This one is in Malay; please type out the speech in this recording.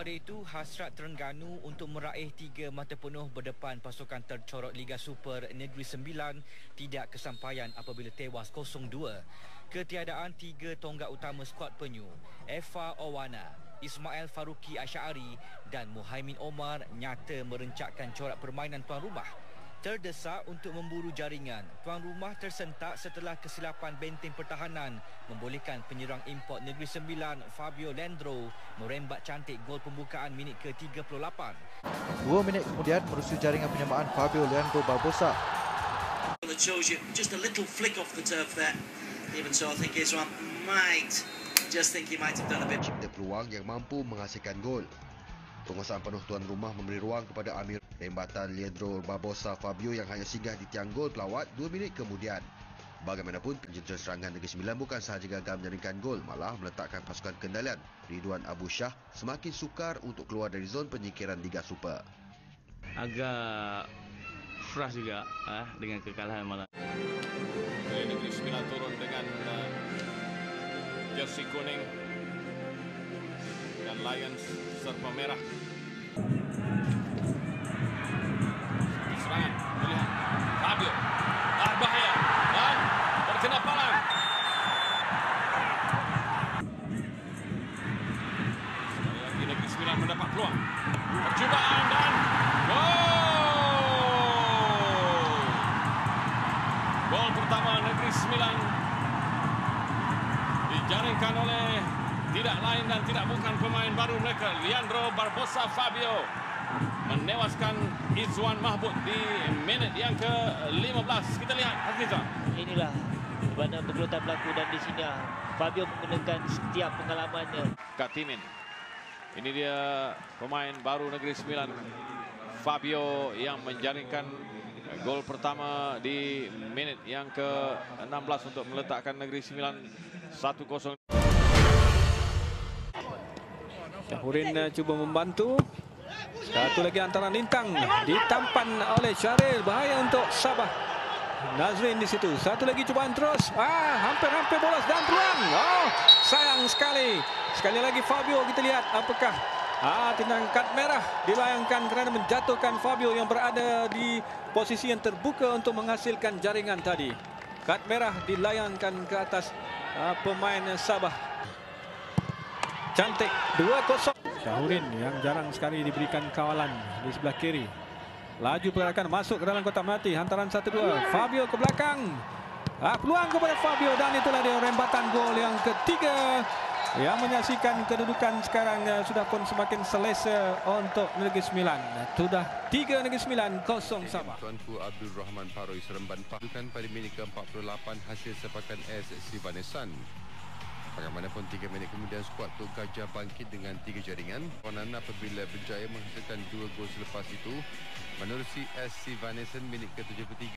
pada itu, hasrat Terengganu untuk meraih 3 mata penuh berdepan pasukan tercorot Liga Super Negeri Sembilan tidak kesampaian apabila tewas 0-2. Ketiadaan 3 tonggak utama skuad penyu, Eva Owana, Ismail Faruqi Asy'ari dan Muhaimin Omar nyata merencatkan corak permainan tuan rumah. Terdesak untuk memburu jaringan, tuan rumah tersentak setelah kesilapan benteng pertahanan membolehkan penyerang import Negeri Sembilan Fabio Leandro merembat cantik gol pembukaan minit ke-38. 2 minit kemudian merusi jaringan penyamaan Fabio Leandro Barbosa. It shows you just a little flick off the turf there. Even so, I think Iswan might have done a bit. Cipta peluang yang mampu menghasilkan gol. Penguasaan penuh tuan rumah memberi ruang kepada Amir. Rembatan Leandro Barbosa Fabio yang hanya singgah di tiang gol pelawat 2 minit kemudian. Bagaimanapun, jentera serangan Negeri Sembilan bukan sahaja gagal menjaringkan gol, malah meletakkan pasukan kendalian Ridwan Abu Shah semakin sukar untuk keluar dari zon penyingkiran Liga Super. Agak frust juga dengan kekalahan malam. Negeri Sembilan turun dengan jersey kuning dan Lions serba merah. Serangan pilihan Fabio, bahaya dan terkena palang. Sekali lagi Negeri Sembilan mendapat peluang, percubaan dan gol. Gol pertama Negeri Sembilan dijaringkan oleh tidak lain dan tidak bukan pemain baru mereka, Leandro Barbosa Fabio, menewaskan Izwan Mahmud di minit yang ke-15. Kita lihat Hafizah. Inilah di mana bergelutan berlaku dan di sini Fabio menggunakan setiap pengalamannya. Kak Timin. Ini dia pemain baru Negeri Sembilan, Fabio, yang menjaringkan gol pertama di minit yang ke-16 untuk meletakkan Negeri Sembilan 1-0. Syahurin cuba membantu. Satu lagi antara Lintang ditampan oleh Syaril, bahaya untuk Sabah. Nazrin di situ. Satu lagi cubaan terus. Hampir-hampir bolos dan peluang. Oh, sayang sekali. Sekali lagi Fabio, kita lihat apakah tindakan kad merah dilayangkan kerana menjatuhkan Fabio yang berada di posisi yang terbuka untuk menghasilkan jaringan tadi. Kad merah dilayangkan ke atas pemain Sabah. Cantik 2-0. Syahurin yang jarang sekali diberikan kawalan di sebelah kiri. Laju pergerakan masuk ke dalam kotak penalti. Hantaran 1-2. Fabio ke belakang. Peluang kepada Fabio dan itulah dia rembatan gol yang ketiga yang menyaksikan kedudukan sekarang sudah pun semakin selesa untuk Negeri Sembilan. Sudah 3 Negeri Sembilan 0 Sabah. Tuanku Abdul Rahman Paroi seremban padukan pada minit ke-48 hasil sepakan AS Sivanesan. Bagaimanapun 3 minit kemudian skuad Tok Gajah bangkit dengan 3 jaringan. Konan apabila berjaya menghasilkan 2 gol selepas itu menerusi AS Sivanesan minit ke-73.